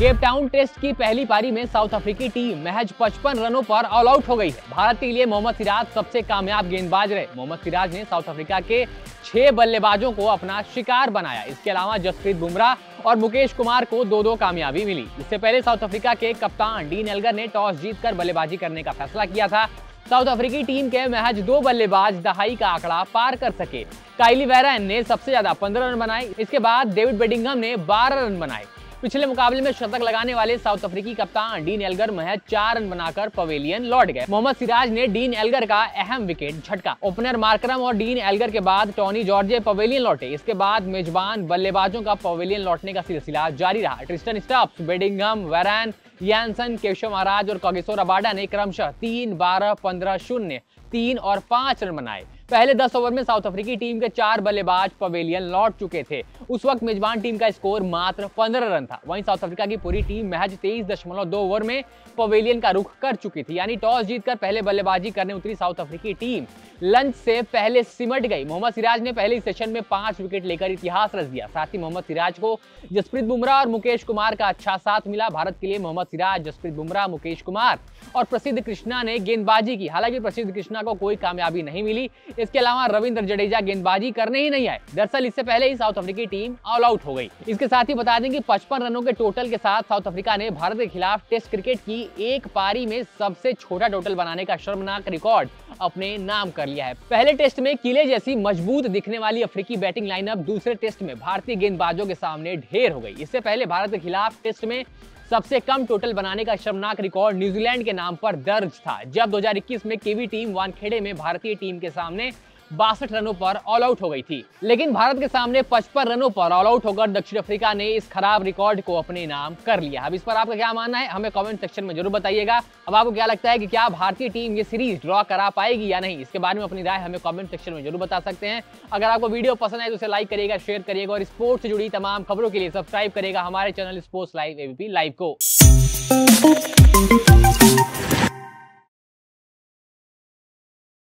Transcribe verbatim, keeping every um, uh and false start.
Cape Town test की पहली पारी में साउथ अफ्रीकी टीम महज पचपन रनों पर ऑल आउट हो गई है। भारत के लिए मोहम्मद सिराज सबसे कामयाब गेंदबाज रहे। मोहम्मद सिराज ने साउथ अफ्रीका के छह बल्लेबाजों को अपना शिकार बनाया। इसके अलावा जसप्रीत बुमराह और मुकेश कुमार को दो दो कामयाबी मिली। इससे पहले साउथ अफ्रीका के कप्तान डीन एल्गर ने टॉस जीतकर बल्लेबाजी करने का फैसला किया था। साउथ अफ्रीकी टीम के महज दो बल्लेबाज दहाई का आंकड़ा पार कर सके। काइली वैरन ने सबसे ज्यादा पंद्रह रन बनाए। इसके बाद डेविड बेडिंगम ने बारह रन बनाए। पिछले मुकाबले में शतक लगाने वाले साउथ अफ्रीकी कप्तान डीन एल्गर महज चार रन बनाकर पवेलियन लौट गए। मोहम्मद सिराज ने डीन एल्गर का अहम विकेट झटका। ओपनर मार्करम और डीन एल्गर के बाद टॉनी जॉर्जे पवेलियन लौटे। इसके बाद मेजबान बल्लेबाजों का पवेलियन लौटने का सिलसिला जारी रहा। Tristan Stubbs, Bedingham, Verreynne, Jansen, Keshav Maharaj और कागिसो रबाडा ने क्रमशः तीन, बारह, पंद्रह, शून्य, तीन और पांच रन बनाए। पहले दस ओवर में साउथ अफ्रीकी टीम के चार बल्लेबाज पवेलियन लौट चुके थे। उस वक्त मेजबान टीम का स्कोर मात्र पंद्रह रन था। वहीं साउथ अफ्रीका की पूरी टीम महज तेईस दशमलव दो ओवर में पवेलियन का रुख कर चुकी थी। यानी टॉस जीतकर पहले बल्लेबाजी करने उतरी साउथ अफ्रीकी टीम लंच से पहले सिमट गई। मोहम्मद सिराज ने पहले सेशन में पांच विकेट लेकर इतिहास रच दिया। साथ ही मोहम्मद सिराज को जसप्रीत बुमराह और मुकेश कुमार का अच्छा साथ मिला। भारत के लिए मोहम्मद सिराज, जसप्रीत बुमराह, मुकेश कुमार और प्रसिद्ध कृष्णा ने गेंदबाजी की। हालांकि प्रसिद्ध कृष्णा को कोई कामयाबी नहीं मिली। इसके अलावा रविंद्र जडेजा गेंदबाजी करने ही नहीं आए। दरअसल इससे पहले ही साउथ अफ्रीकी टीम ऑल आउट हो गई। इसके साथ ही बता दें कि पचपन रनों के टोटल के साथ साउथ अफ्रीका ने भारत के खिलाफ टेस्ट क्रिकेट की एक पारी में सबसे छोटा टोटल बनाने का शर्मनाक रिकॉर्ड अपने नाम कर लिया है। पहले टेस्ट में किले जैसी मजबूत दिखने वाली अफ्रीकी बैटिंग लाइनअप दूसरे टेस्ट में भारतीय गेंदबाजों के सामने ढेर हो गई। इससे पहले भारत के खिलाफ टेस्ट में सबसे कम टोटल बनाने का शर्मनाक रिकॉर्ड न्यूजीलैंड के नाम पर दर्ज था, जब दो हज़ार इक्कीस में केवी टीम वानखेड़े में भारतीय टीम के सामने बासठ रनों पर ऑल आउट हो गई थी। लेकिन भारत के सामने पचपन रनों पर ऑल आउट होकर दक्षिण अफ्रीका ने इस खराब रिकॉर्ड को अपने नाम कर लिया। अब इस पर आपका क्या मानना है, हमें कमेंट सेक्शन में जरूर बताइएगा। अब आपको क्या लगता है कि क्या भारतीय टीम ये सीरीज ड्रॉ करा पाएगी या नहीं, इसके बारे में अपनी राय हमें कमेंट सेक्शन में जरूर बता सकते हैं। अगर आपको वीडियो पसंद आए तो उसे लाइक करिएगा, शेयर करिएगा और स्पोर्ट्स से जुड़ी तमाम खबरों के लिए सब्सक्राइब करिएगा हमारे channel sports live ABP live को।